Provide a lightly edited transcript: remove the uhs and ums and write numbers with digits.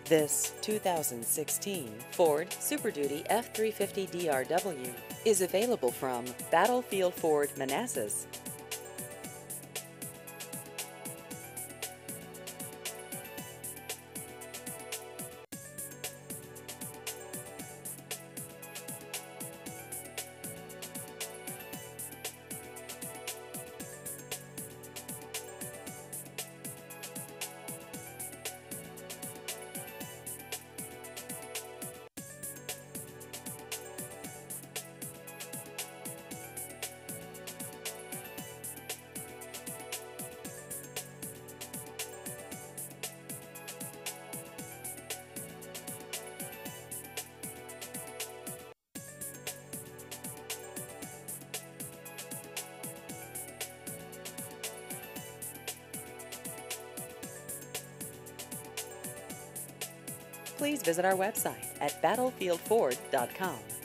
This 2016 Ford Super Duty F350 DRW is available from Battlefield Ford Manassas. Please visit our website at battlefieldford.com.